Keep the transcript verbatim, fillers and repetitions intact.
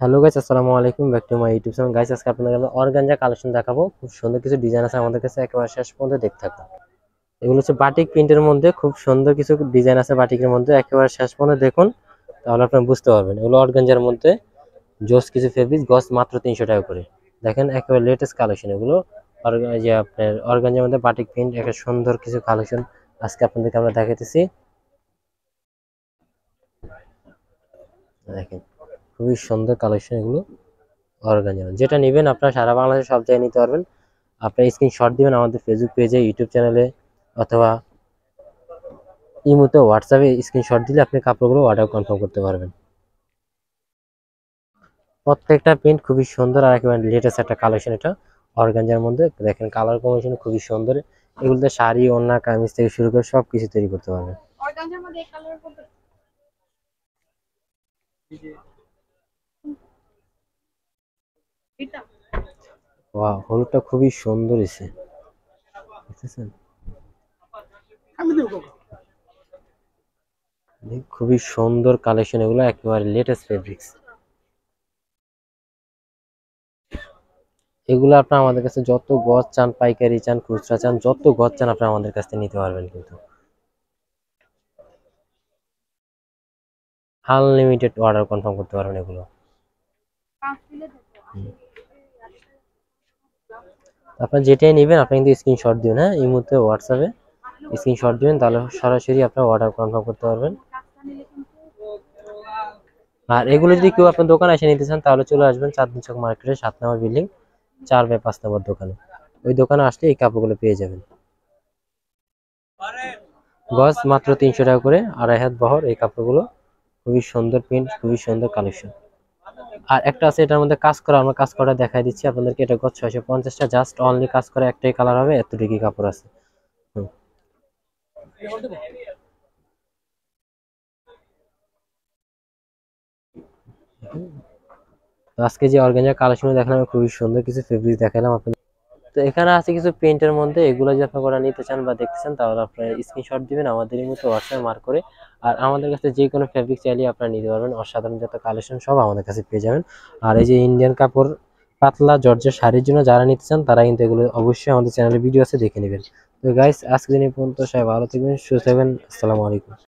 Hello guys, আসসালামু আলাইকুম, back to my YouTube channel. Guys, আজকে আপনাদের আমরা অর্গানজা কালেকশন দেখাবো। খুব সুন্দর কিছু ডিজাইন আছে আমাদের কাছে, একেবারে শেষ পর্যন্ত দেখতে থাকুন। এগুলো হচ্ছে বাটিক প্রিন্টের মধ্যে খুব সুন্দর কিছু ডিজাইন আছে বাটিকের মধ্যে, একেবারে শেষ পর্যন্ত দেখুন, তাহলে আপনি বুঝতে পারবেন। এগুলো অর্গানজার মধ্যে জোস কিছু ফেব্রিক, গস মাত্র তিনশো টাকা করে। দেখেন একেবারে লেটেস্ট কালেকশন এগুলো। আর যে আপনার অর্গানজার মধ্যে বাটিক প্রিন্ট, একটা সুন্দর কিছু কালেকশন আজকে আপনাদেরকে আমরা দেখাইতেছি। দেখেন খুবই সুন্দর কালেকশন এগুলো অর্গানজা। যেটা নেবেন আপনারা সারা বাংলাদেশে সব জায়গায় নিতে পারবেন। আপনার স্ক্রিনশট দিবেন আমাদের ফেসবুক পেজে, ইউটিউব চ্যানেলে, অথবা ইমোতে, হোয়াটসঅ্যাপে স্ক্রিনশট দিলে আপনি কাপড়গুলো অর্ডার কনফার্ম করতে পারবেন। প্রত্যেকটা প্রিন্ট খুবই সুন্দর আর একেবারে লেটেস্ট একটা কালেকশন। এটা অর্গানজার মধ্যে দেখেন কালার কম্বিনেশন খুবই সুন্দর। এগুলোতে শাড়ি, ওড়না, কামিজ থেকে শুরু করে সব কিছু তৈরি করতে পারবেন। অর্গানজার মধ্যে এই কালার কোনটা? এটা ওয়াও, হলুদটা খুবই সুন্দর হয়েছে, দেখতেছেন? খুবই সুন্দর কালেকশন এগুলো, একেবারে লেটেস্ট ফেব্রিক্স। এগুলো আপনার আমাদের কাছে যত গজ চান, পাইকারি চান, খুচরা চান, যত গজ চান আপনি আমাদের কাছ থেকে নিতে পারবেন। কিন্তু আনলিমিটেড অর্ডার কনফার্ম করতে পারবেন এগুলো। আপনার যেটাই নেবেন আপনি কিন্তু স্ক্রিনশট দিবেন। হ্যাঁ, এই মুহূর্তে হোয়াটসঅ্যাপে স্ক্রিনশট দিবেন, তাহলে সরাসরি আপনার অর্ডার কনফার্ম করতে পারবেন। আর এগুলো যদি কেউ আপনার দোকানে এসে নিতে চান তাহলে চলে আসবেন চাঁদনী চক মার্কেটের সাত নম্বর বিল্ডিং, চার বাই পাঁচ নম্বর দোকানে। ওই দোকানে আসলে এই কাপড়গুলো পেয়ে যাবেন। গজ মাত্র তিনশো টাকা করে, আড়াই হাত বহর এই কাপড়গুলো। খুবই সুন্দর প্রিন্ট, খুবই সুন্দর কালেকশন। আর একটা আছে এটার মধ্যে কাজ করা, আমরা কাজ করা দেখাই দিচ্ছি আপনাদেরকে। এটা গজ ছয়শো পঞ্চাশটা, জাস্ট অনলি কাজ করা একটাই কালার হবে, এতটুকু কাপড় আছে। আজকে যে অর্গানজা কালেকশন দেখালাম, খুবই সুন্দর কিছু ফেব্রিক দেখালাম আপনাদের। তো এখানে আছে কিছু প্রিন্টের মধ্যে, এগুলো যদি আপনি করে নিতে চান বা দেখতে চান তাহলে আপনার স্ক্রিনশট দিবেন আমাদের এই মতো হোয়াটসঅ্যাপ মার্ক করে। আর আমাদের কাছে যে কোনো ফেব্রিক চাইলে আপনারা নিতে পারবেন। অসাধারণ যত কালেকশন সব আমাদের কাছে পেয়ে যাবেন। আর এই যে ইন্ডিয়ান কাপড়, পাতলা জর্জের শাড়ির জন্য যারা নিতে চান তারা কিন্তু এগুলো অবশ্যই আমাদের চ্যানেলে ভিডিও আছে, দেখে নেবেন। তো গাইস, আজকে দিন এই পর্যন্ত। সবাই ভালো থাকবেন, সুস্থ থাকবেন। আসসালামু আলাইকুম।